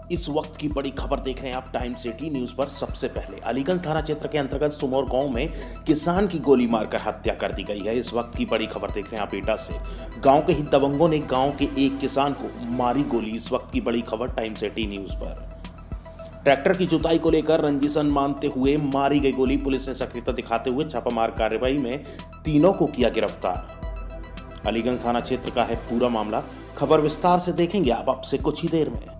इस वक्त की बड़ी खबर देख रहे हैं आप टाइम सिटी न्यूज पर। सबसे पहले अलीगंज थाना क्षेत्र के अंतर्गत सुमोर गांव में किसान की गोली मारकर हत्या कर दी गई है। इस वक्त की बड़ी खबर देख रहे हैं आप एटा से। गांव के ही दबंगों ने गांव के एक किसान को मारी गोली। इस वक्त की बड़ी खबर टाइम सिटी न्यूज पर। ट्रैक्टर की जुताई को लेकर रंजिशन मानते हुए मारी गई गोली। पुलिस ने सक्रियता दिखाते हुए छापामार कार्रवाई में तीनों को किया गिरफ्तार। अलीगंज थाना क्षेत्र का है पूरा मामला। खबर विस्तार से देखेंगे आप अब से कुछ ही देर में।